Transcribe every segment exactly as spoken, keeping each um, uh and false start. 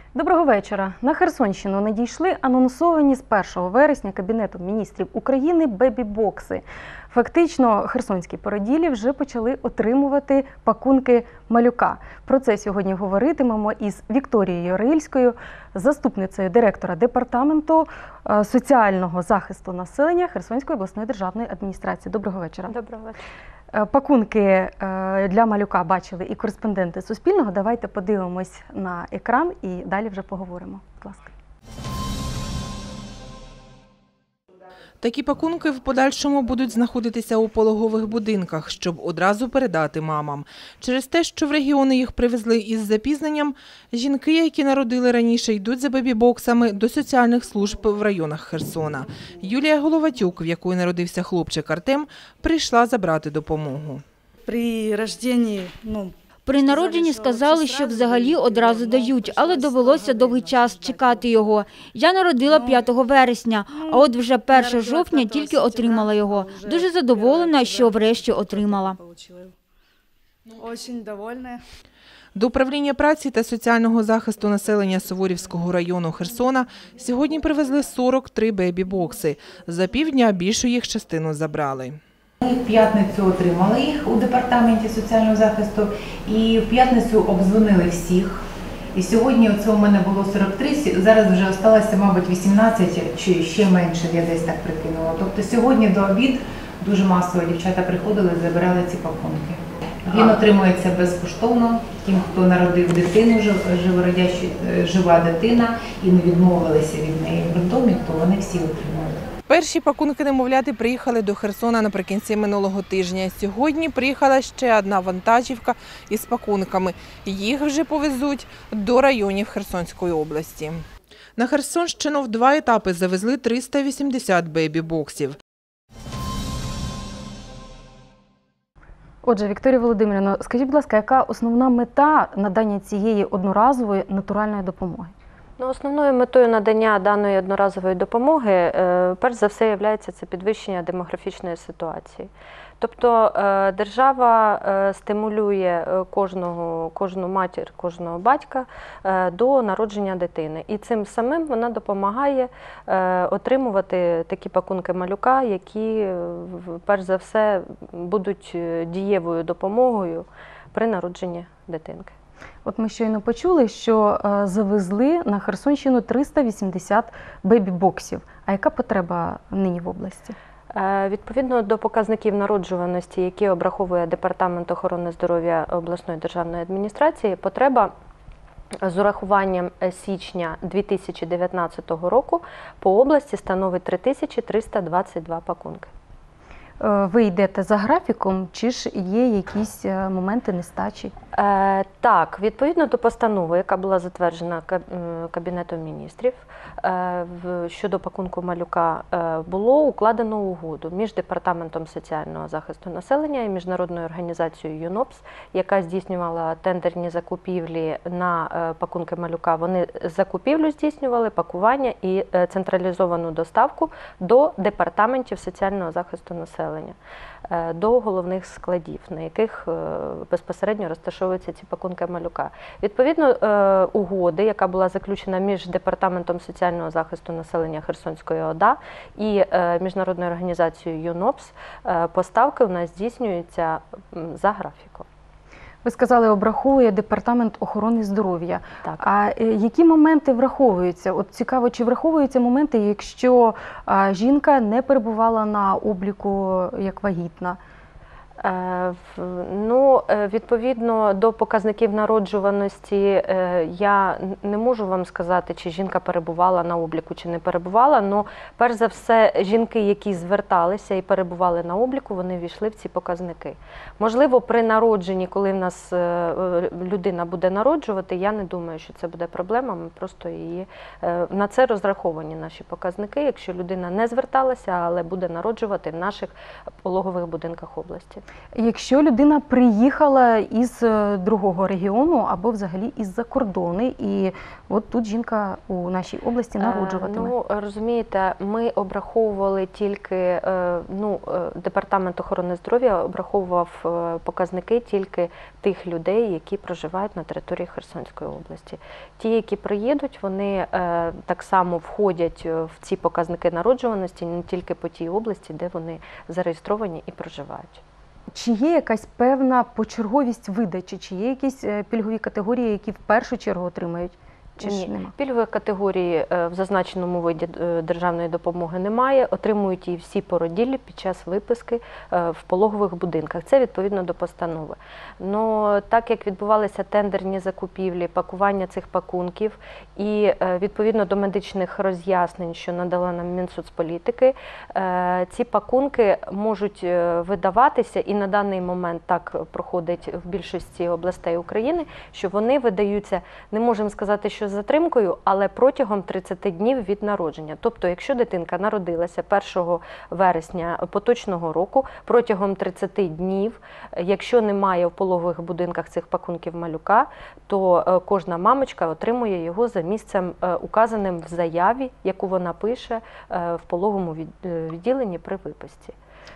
Доброго вечора. На Херсонщину надійшли анонсовані з першого вересня Кабінетом міністрів України бебі-бокси. Фактично, херсонські породілі вже почали отримувати пакунки малюка. Про це сьогодні говоритимемо із Вікторією Рильською, заступницею директора Департаменту соціального захисту населення Херсонської обласної державної адміністрації. Доброго вечора. Доброго вечора. Пакунки для малюка бачили і кореспонденти Суспільного. Давайте подивимось на екран і далі вже поговоримо. Будь ласка. Такі пакунки в подальшому будуть знаходитися у пологових будинках, щоб одразу передати мамам. Через те, що в регіони їх привезли із запізненням, жінки, які народили раніше, йдуть за бебі-боксами до соціальних служб в районах Херсона. Юлія Головатюк, в якої народився хлопчик Артем, прийшла забрати допомогу. При народженні, ну, При народженні сказали, що взагалі одразу дають, але довелося довгий час чекати його. Я народила п'ятого вересня, а от вже першого жовтня тільки отримала його. Дуже задоволена, що врешті отримала. Дуже довольна. До управління праці та соціального захисту населення Суворівського району Херсона сьогодні привезли сорок три бебі-бокси. За півдня більшу їх частину забрали. Ми в п'ятницю отримали їх у департаменті соціального захисту і в п'ятницю обдзвонили всіх. І сьогодні оце у мене було сорок три, зараз вже залишилося, мабуть, вісімнадцять чи ще менше, я десь так прикинула. Тобто сьогодні до обід дуже масово дівчата приходили і забирали ці пакунки. Він отримується безкоштовно тим, хто народив дитину, живородяща, жива дитина, і не відмовилися від неї в роддомі, то вони всі отримують. Перші пакунки немовляти приїхали до Херсона наприкінці минулого тижня. Сьогодні приїхала ще одна вантажівка із пакунками. Їх вже повезуть до районів Херсонської області. На Херсонщину в два етапи завезли триста вісімдесят бебі-боксів. Отже, Вікторія Володимирівна, скажіть, будь ласка, яка основна мета надання цієї одноразової натуральної допомоги? Ну, основною метою надання даної одноразової допомоги, перш за все, є це підвищення демографічної ситуації. Тобто держава стимулює кожного, кожну матір, кожного батька до народження дитини. І цим самим вона допомагає отримувати такі пакунки малюка, які, перш за все, будуть дієвою допомогою при народженні дитинки. От ми щойно почули, що завезли на Херсонщину триста вісімдесят бебі-боксів. А яка потреба нині в області? Відповідно до показників народжуваності, які обраховує Департамент охорони здоров'я обласної державної адміністрації, потреба з урахуванням січня дві тисячі дев'ятнадцятого року по області становить три тисячі триста двадцять два пакунки. Ви йдете за графіком, чи ж є якісь моменти нестачі? Е, так, відповідно до постанови, яка була затверджена Кабінетом міністрів, е, щодо пакунку малюка, е, було укладено угоду між Департаментом соціального захисту населення і Міжнародною організацією ЮНОПС, яка здійснювала тендерні закупівлі на е, пакунки малюка. Вони закупівлю здійснювали, пакування і е, централізовану доставку до Департаментів соціального захисту населення, до головних складів, на яких безпосередньо розташовуються ці пакунки малюка. Відповідно, угоди, яка була заключена між Департаментом соціального захисту населення Херсонської ОДА і Міжнародною організацією ЮНОПС, поставки у нас здійснюються за графіком. Ви сказали, обраховує Департамент охорони здоров'я. Так. А які моменти враховуються? От цікаво, чи враховуються моменти, якщо жінка не перебувала на обліку як вагітна? Ну, відповідно до показників народжуваності, я не можу вам сказати, чи жінка перебувала на обліку, чи не перебувала, але перш за все, жінки, які зверталися і перебували на обліку, вони ввійшли в ці показники. Можливо, при народженні, коли в нас людина буде народжувати, я не думаю, що це буде проблема, ми просто її, на це розраховані наші показники, якщо людина не зверталася, але буде народжувати в наших пологових будинках області. Якщо людина приїхала із е, другого регіону або взагалі із-за кордону, і от тут жінка у нашій області народжуватиме. Е, Ну, розумієте, ми обраховували тільки, е, ну, е, Департамент охорони здоров'я обраховував е, показники тільки тих людей, які проживають на території Херсонської області. Ті, які приїдуть, вони е, так само входять в ці показники народжуваності не тільки по тій області, де вони зареєстровані і проживають. Чи є якась певна почерговість видачі, чи є якісь е, пільгові категорії, які в першу чергу отримають? Чи ж Ні, нема? пільгової категорії е, в зазначеному виді е, державної допомоги немає. Отримують її всі породіллі під час виписки е, в пологових будинках. Це відповідно до постанови. Но так як відбувалися тендерні закупівлі, пакування цих пакунків і е, відповідно до медичних роз'яснень, що надала нам Мінсоцполітики, е, ці пакунки можуть е, видаватися, і на даний момент так проходить в більшості областей України, що вони видаються, не можемо сказати, що з затримкою, але протягом тридцяти днів від народження. Тобто, якщо дитинка народилася першого вересня поточного року, протягом тридцяти днів, якщо немає в пологових будинках цих пакунків малюка, то е, кожна мамочка отримує його за місцем, е, указаним в заяві, яку вона пише е, в пологовому від- е, відділенні при виписці.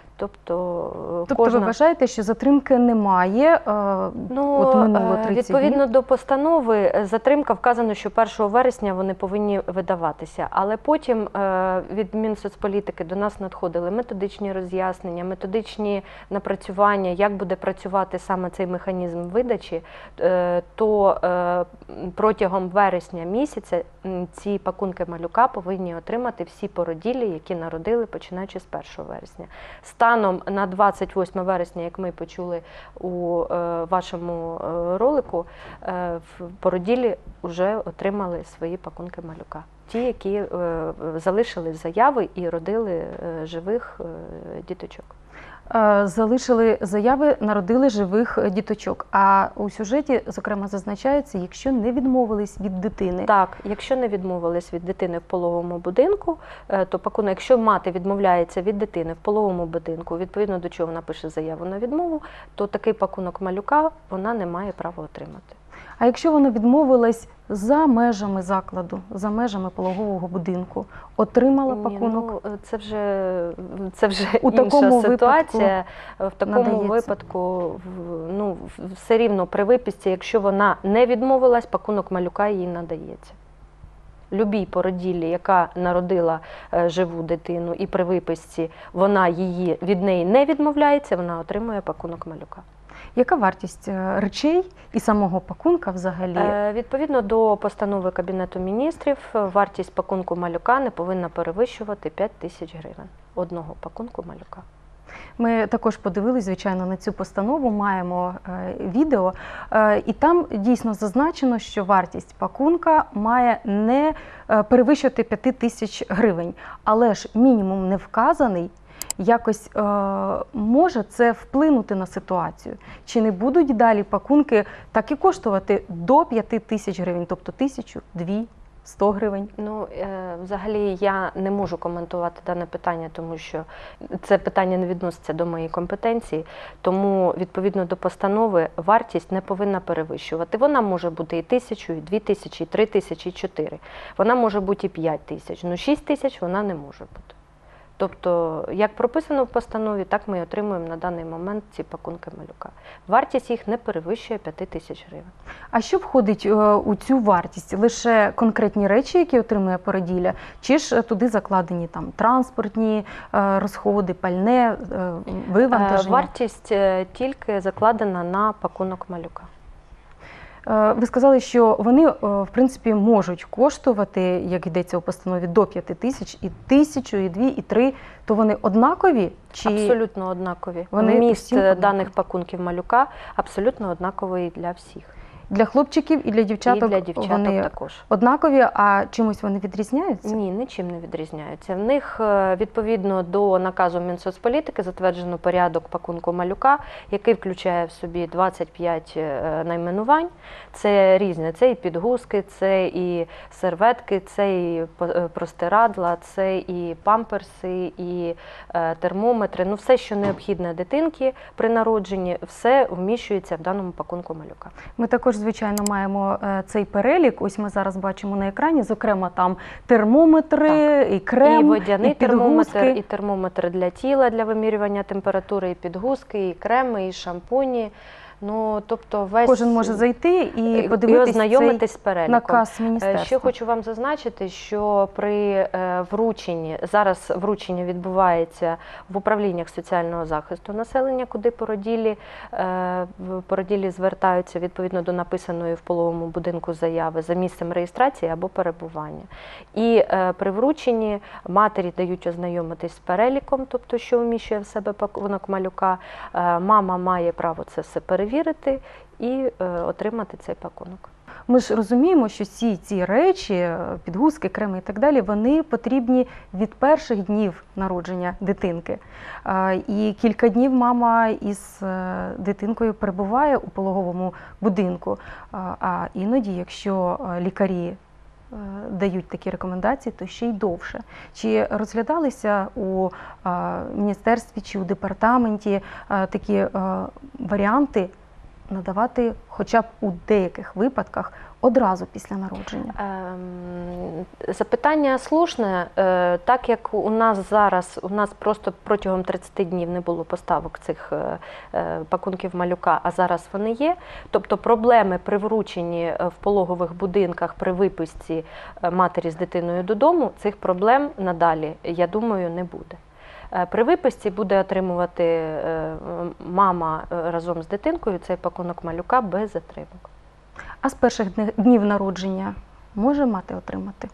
Тобто, е, Тобто кожна... ви вважаєте, що затримки немає, е, Ну, от минуло е, тридцять відповідно днів? до постанови, е, затримка вказано, що першого вересня вони повинні видаватися. Але потім е, від Мінсоцполітики до нас надходили методичні роз'яснення, методичні напрацювання, як буде працювати саме цей механізм видачі, е, то е, протягом вересня місяця м, ці пакунки малюка повинні отримати всі породіллі, які народили, починаючи з першого вересня. Станом на двадцять восьме вересня, як ми почули у е, вашому е, ролику, е, в породіллі вже отримали свої пакунки малюка. Ті, які е, залишили заяви і родили е, живих е, діточок. Е, Залишили заяви, народили живих е, діточок. А у сюжеті, зокрема, зазначається, якщо не відмовились від дитини. Так, якщо не відмовились від дитини в пологовому будинку, е, то пакунок, якщо мати відмовляється від дитини в пологовому будинку, відповідно до чого вона пише заяву на відмову, то такий пакунок малюка вона не має права отримати. А якщо вона відмовилась за межами закладу, за межами пологового будинку, отримала Ні, пакунок? ну, це вже, це вже У інша такому ситуація. В такому надається. випадку в- ну, все рівно при виписці, якщо вона не відмовилась, пакунок малюка їй надається. Любій породіллі, яка народила е, живу дитину, і при виписці вона її, від неї не відмовляється, вона отримує пакунок малюка. Яка вартість е, речей і самого пакунка взагалі? Е, Відповідно до постанови Кабінету міністрів, е, вартість пакунку малюка не повинна перевищувати п'ять тисяч гривень. Одного пакунку малюка. Ми також подивились, звичайно, на цю постанову, маємо е, відео, е, і там дійсно зазначено, що вартість пакунка має не е, перевищувати п'ять тисяч гривень, але ж мінімум не вказаний. Якось е, може це вплинути на ситуацію? Чи не будуть далі пакунки так і коштувати до п'яти тисяч гривень, тобто тисячу, дві, сто гривень? Ну, е, взагалі я не можу коментувати дане питання, тому що це питання не відноситься до моєї компетенції, тому відповідно до постанови вартість не повинна перевищувати. Вона може бути і тисячу, і дві тисячі, і три тисячі, і чотири. Вона може бути і п'ять тисяч, ну шість тисяч вона не може бути. Тобто, як прописано в постанові, так ми і отримуємо на даний момент ці пакунки малюка. Вартість їх не перевищує п'ять тисяч гривень. А що входить е, у цю вартість? Лише конкретні речі, які отримує породілля, чи ж туди закладені там транспортні е, розходи, пальне, е, вивантаження? Е, Вартість е, тільки закладена на пакунок малюка. Е, Ви сказали, що вони, е, в принципі, можуть коштувати, як йдеться у постанові, до п'яти тисяч, і тисячу, і дві, і три. То вони однакові? Чи Абсолютно однакові. вони Вміст всім е, однакові? даних пакунків малюка абсолютно однаковий для всіх. Для хлопчиків і для дівчаток, і для дівчаток вони також. однакові, а чимось вони відрізняються? Ні, нічим не відрізняються. В них е, відповідно до наказу Мінсоцполітики затверджено порядок пакунку малюка, який включає в собі двадцять п'ять е, найменувань. Це різне, це і підгузки, це і серветки, це і по- е, простирадла, це і памперси, і е, термометри. Ну, все, що необхідне дитинки при народженні, все вміщується в даному пакунку малюка. Ми також, звичайно, маємо е, цей перелік. Ось ми зараз бачимо на екрані, зокрема, там термометри, і крем, і водяний і підгузки. термометр, і термометр для тіла для вимірювання температури, і підгузки, і креми, і шампуні. Ну, тобто весь Кожен може зайти і і подивитись ознайомитись з цей переліком. наказ Е, міністерства. Ще хочу вам зазначити, що при е, врученні, зараз вручення відбувається в управліннях соціального захисту населення, куди породілі, е, в- породілі звертаються відповідно до написаної в пологовому будинку заяви за місцем реєстрації або перебування. І е, при врученні матері дають ознайомитись з переліком, тобто що вміщує в себе пакунок малюка. Е, Мама має право це все перевірити і е, отримати цей пакунок. Ми ж розуміємо, що всі ці речі, підгузки, креми і так далі, вони потрібні від перших днів народження дитинки. А, І кілька днів мама із е, дитинкою перебуває у пологовому будинку. А, А іноді, якщо е, лікарі е, дають такі рекомендації, то ще й довше. Чи розглядалися у е, міністерстві чи у департаменті е, такі е, варіанти надавати хоча б у деяких випадках одразу після народження? Ем, Запитання слушне. Е, Так як у нас зараз, у нас просто протягом тридцяти днів не було поставок цих е, е, пакунків малюка, а зараз вони є. Тобто проблеми при врученні е, в пологових будинках при виписці е, матері з дитиною додому, цих проблем надалі, я думаю, не буде. Е, При виписці буде отримувати е, мама е, разом з дитинкою цей пакунок малюка без затримок. А з перших дне- днів народження може мати отримати?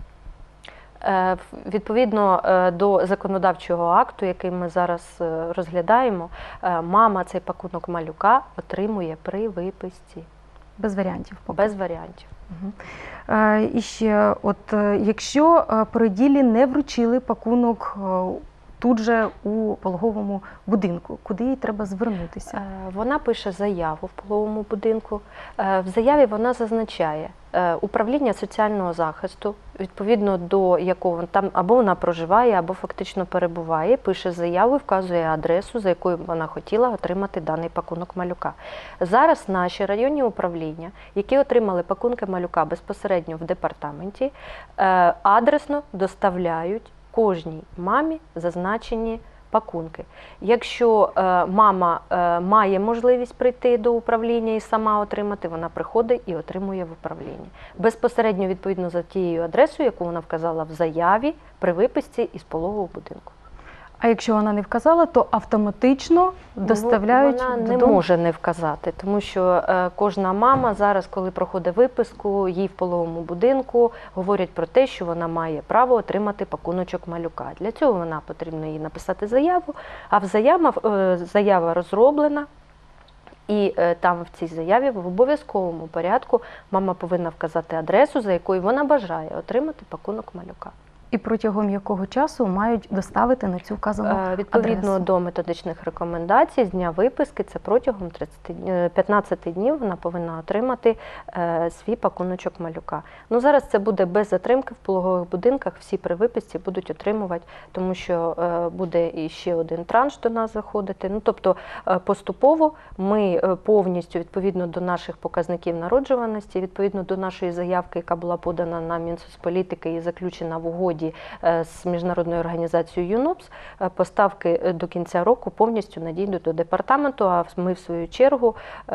Е, в- Відповідно е, до законодавчого акту, який ми зараз е, розглядаємо, е, мама цей пакунок малюка отримує при виписці, Без варіантів поки. без варіантів. Мгм. Е, І ще, от е, якщо е, породілі не вручили пакунок е, тут же у пологовому будинку, куди їй треба звернутися? Е, Вона пише заяву в пологовому будинку. Е, В заяві вона зазначає е, управління соціального захисту, відповідно до якого там або вона проживає, або фактично перебуває, пише заяву і вказує адресу, за якою б вона хотіла отримати даний пакунок малюка. Зараз наші районні управління, які отримали пакунки малюка безпосередньо в департаменті, е, адресно доставляють кожній мамі зазначені пакунки. Якщо е, мама е, має можливість прийти до управління і сама отримати, вона приходить і отримує в управлінні. Безпосередньо відповідно за тією адресою, яку вона вказала в заяві при виписці із пологового будинку. А якщо вона не вказала, то автоматично доставляють Ну, вона не додому? може не вказати, тому що е, кожна мама зараз, коли проходить виписку, їй в пологовому будинку говорять про те, що вона має право отримати пакуночок малюка. Для цього вона потрібно їй написати заяву, а в заява, е, заява розроблена. І е, там в цій заяві в обов'язковому порядку мама повинна вказати адресу, за якою вона бажає отримати пакунок малюка. І протягом якого часу мають доставити на цю вказану Е, Відповідно адресу? до методичних рекомендацій, з дня виписки, це протягом тридцяти, е, п'ятнадцяти днів вона повинна отримати е, свій пакуночок малюка. Ну, зараз це буде без затримки в пологових будинках, всі при виписці будуть отримувати, тому що е, буде і ще один транш до нас заходити. Ну, тобто е, поступово ми е, повністю, відповідно до наших показників народжуваності, відповідно до нашої заявки, яка була подана на Мінсоцполітики і заключена в угоді з міжнародною організацією ЮНОПС, поставки до кінця року повністю надійдуть до департаменту, а ми в свою чергу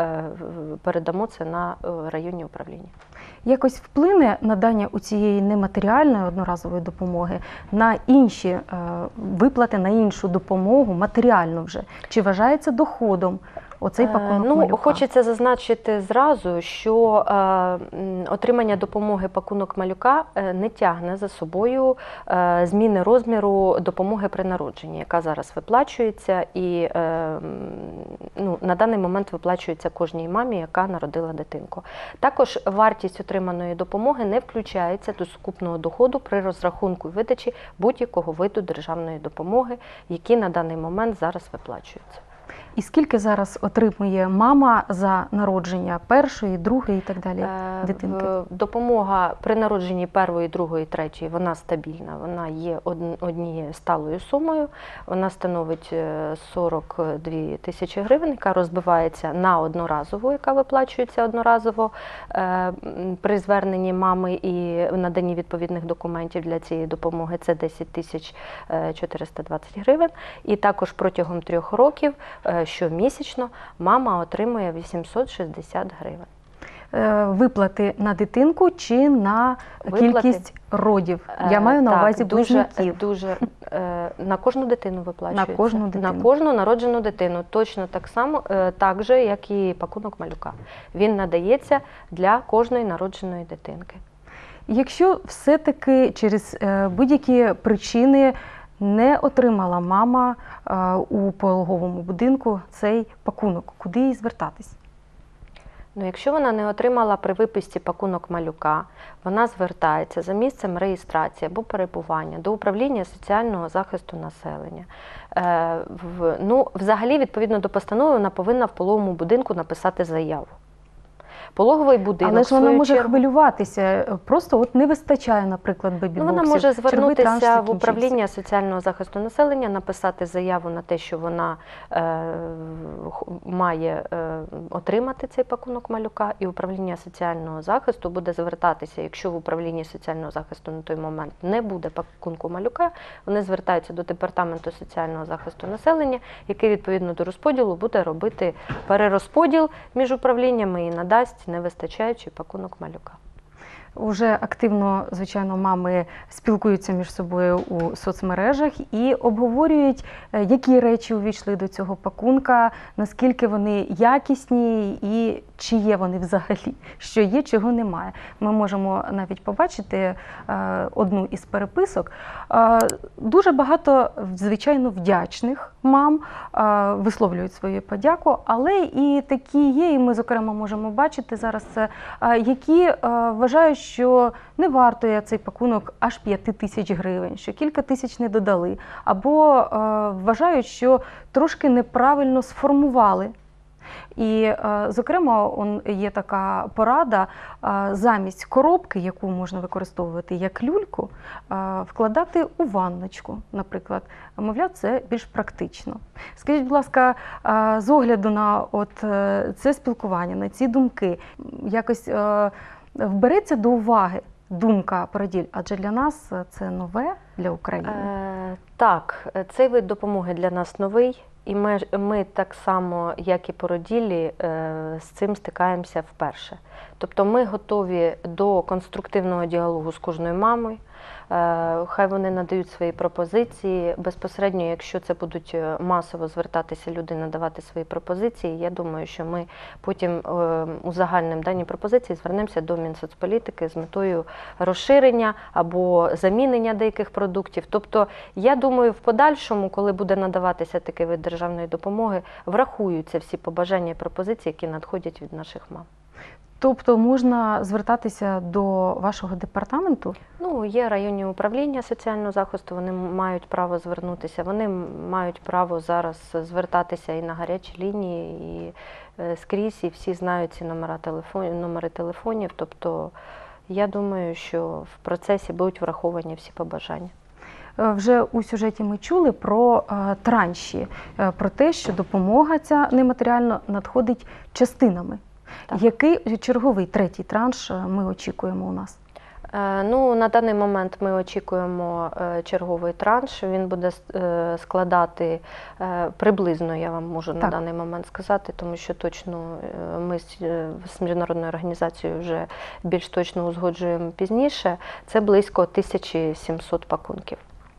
передамо це на районні управління. Якось вплине надання у цієї нематеріальної одноразової допомоги на інші е, виплати, на іншу допомогу, матеріально вже? Чи вважається доходом оцей пакунок Ну, малюка? хочеться зазначити зразу, що е, м, отримання допомоги пакунок малюка е, не тягне за собою е, зміни розміру допомоги при народженні, яка зараз виплачується і е, м, ну, на даний момент виплачується кожній мамі, яка народила дитинку. Також вартість отриманої допомоги не включається до сукупного доходу при розрахунку і видачі будь-якого виду державної допомоги, які на даний момент зараз виплачуються. І скільки зараз отримує мама за народження першої, другої і так далі Е, дитинки? в- Допомога при народженні першої, другої, третьої, вона стабільна, вона є од- однією сталою сумою, вона становить е, сорок дві тисячі гривень, яка розбивається на одноразову, яка виплачується одноразово е, м, при зверненні мами і наданні відповідних документів для цієї допомоги, це десять тисяч чотириста двадцять гривень, і також протягом трьох років е, щомісячно мама отримує вісімсот шістдесят гривень. Е, Виплати на дитинку чи на Виплати. кількість родів? Я Е, маю на так, увазі дуже, близнюків. дуже е, на кожну дитину виплачується. На кожну дитину. На кожну народжену дитину. Точно так само, е, так же, як і пакунок малюка. Він надається для кожної народженої дитинки. Якщо все-таки через е, будь-які причини не отримала мама е, у пологовому будинку цей пакунок, куди їй звертатись? Ну, якщо вона не отримала при виписці пакунок малюка, вона звертається за місцем реєстрації або перебування до управління соціального захисту населення. Е, в, ну, взагалі, відповідно до постанови, вона повинна в пологовому будинку написати заяву. Пологовий будинок, Але ж вона в свою може чергу, хвилюватися, просто от не вистачає, наприклад, бебі-боксів. Ну, вона може Черговий транш звернутися в закінчився. управління соціального захисту населення, написати заяву на те, що вона е, х- має е, отримати цей пакунок малюка, і управління соціального захисту буде звертатися, якщо в управлінні соціального захисту на той момент не буде пакунку малюка, вони звертаються до департаменту соціального захисту населення, який відповідно до розподілу буде робити перерозподіл між управліннями і надасть невистачаючий пакунок малюка. Уже активно, звичайно, мами спілкуються між собою у соцмережах і обговорюють, е, які речі увійшли до цього пакунка, наскільки вони якісні і чи є вони взагалі, що є, чого немає. Ми можемо навіть побачити е, одну із переписок. Е, дуже багато, звичайно, вдячних мам е, висловлюють свою подяку, але і такі є, і ми, зокрема, можемо бачити зараз це, е, які е, вважають, що не вартує цей пакунок аж п'яти тисяч гривень, що кілька тисяч не додали, або е, вважають, що трошки неправильно сформували. І, е, зокрема, он, є така порада, е, замість коробки, яку можна використовувати як люльку, е, вкладати у ванночку, наприклад. Мовляв, це більш практично. Скажіть, будь ласка, е, з огляду на от, е, це спілкування, на ці думки, якось е, вбереться до уваги думка породіль, адже для нас це нове, для України. Е, так, цей вид допомоги для нас новий, і ми, ми так само, як і породілі, е, з цим стикаємося вперше. Тобто ми готові до конструктивного діалогу з кожною мамою, е, хай вони надають свої пропозиції. Безпосередньо, якщо це будуть масово звертатися люди, надавати свої пропозиції, я думаю, що ми потім е, узагальнимо дані пропозиції, звернемося до Мінсоцполітики з метою розширення або замінення деяких продуктів. Тобто, я думаю, в подальшому, коли буде надаватися такий вид державної допомоги, врахуються всі побажання і пропозиції, які надходять від наших мам. Тобто можна звертатися до вашого департаменту? Ну, є районні управління соціального захисту, вони мають право звернутися, вони мають право зараз звертатися і на гарячі лінії, і е, скрізь, і всі знають ці номери телефонів, номери телефонів. Тобто, я думаю, що в процесі будуть враховані всі побажання. Е, Вже у сюжеті ми чули про е, транші, е, про те, що допомога ця нематеріальна надходить частинами. Так. Який черговий третій транш е, ми очікуємо у нас? Е, Ну, на даний момент ми очікуємо е, черговий транш. Він буде е, складати е, приблизно, я вам можу Так. на даний момент сказати, тому що точно е, ми з, е, з міжнародною організацією вже більш точно узгоджуємо пізніше. Це близько тисячі сімсот пакунків.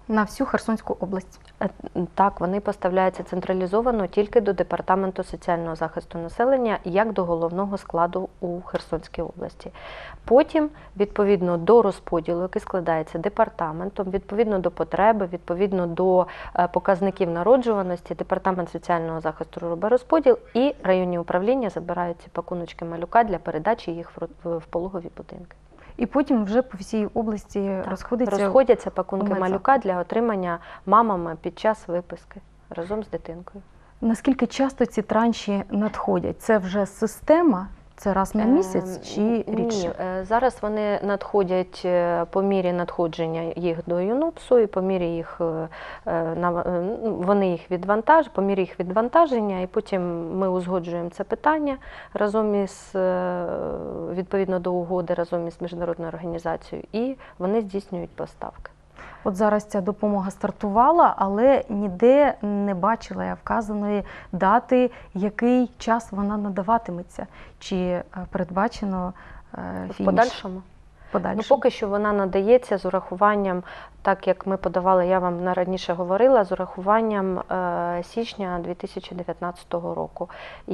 на всю Херсонську область. Е, Так, вони поставляються централізовано тільки до Департаменту соціального захисту населення, як до головного складу у Херсонській області. Потім, відповідно до розподілу, який складається департаментом, відповідно до потреби, відповідно до е, показників народжуваності, Департамент соціального захисту робить розподіл, і районні управління забирають ці пакуночки малюка для передачі їх в, ро- в пологові будинки. І потім вже по всій області Так, розходиться. розходяться пакунки медзаклади. малюка для отримання мамами під час виписки разом з дитинкою. Наскільки часто ці транші надходять? Це вже система? Це раз на місяць чи Ем, рідше? Ні, е, зараз вони надходять е, по мірі надходження їх до ЮНУПСу і по мірі їх, е, е, нав- е, ну, вони їх відвантаж, по мірі їх відвантаження, і потім ми узгоджуємо це питання разом із, е, відповідно до угоди, разом із міжнародною організацією, і вони здійснюють поставки. От зараз ця допомога стартувала, але ніде не бачила я вказаної дати, який час вона надаватиметься. Чи е, передбачено е, В фініш подальшому. подальшому? Ну, поки що вона надається з урахуванням, так як ми подавали, я вам на- раніше говорила, з урахуванням е, січня дві тисячі дев'ятнадцятого року.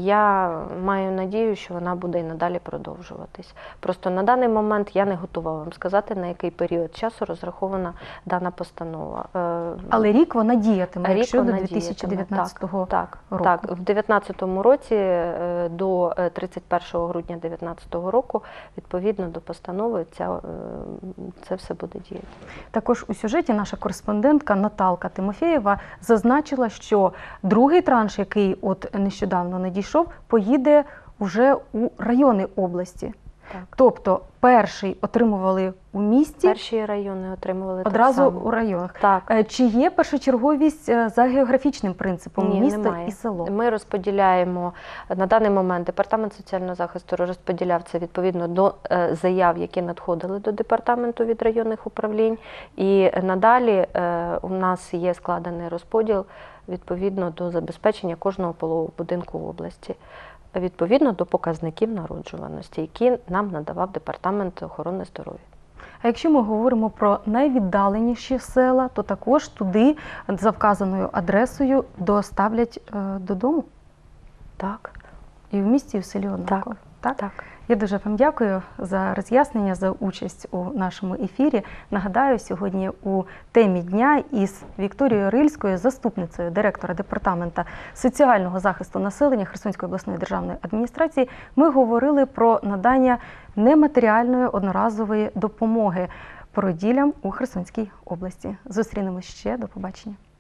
Я маю надію, що вона буде і надалі продовжуватись. Просто на даний момент я не готова вам сказати, на який період часу розрахована дана постанова. Е, Але рік вона діятиме, Рік якщо вона до дві тисячі дев'ятнадцятого Так, року. так, в дві тисячі дев'ятнадцятому році е, до е, тридцять першого грудня дві тисячі дев'ятнадцятого року, відповідно до постанови, ця, е, це все буде діяти. Також у сюжеті наша кореспондентка Наталка Тимофєєва зазначила, що другий транш, який от нещодавно надійшов, поїде уже у райони області. Так. Тобто перший отримували у місті, Перші райони отримували одразу так само. у районах. Так. Е, Чи є першочерговість е, за географічним принципом Ні, місто немає. і село? Ми розподіляємо на даний момент Департамент соціального захисту розподіляв це відповідно до е, заяв, які надходили до департаменту від районних управлінь. І надалі е, у нас є складений розподіл відповідно до забезпечення кожного пологового будинку в області, відповідно до показників народжуваності, які нам надавав Департамент охорони здоров'я. А якщо ми говоримо про найвіддаленіші села, то також туди за вказаною адресою доставлять е, додому? Так, І в місті, і в селі однаково? Так. так. Я дуже вам дякую за роз'яснення, за участь у нашому ефірі. Нагадаю, сьогодні у темі дня із Вікторією Рильською, заступницею директора Департаменту соціального захисту населення Херсонської обласної державної адміністрації, ми говорили про надання нематеріальної одноразової допомоги породіллям у Херсонській області. Зустрінемось ще. До побачення.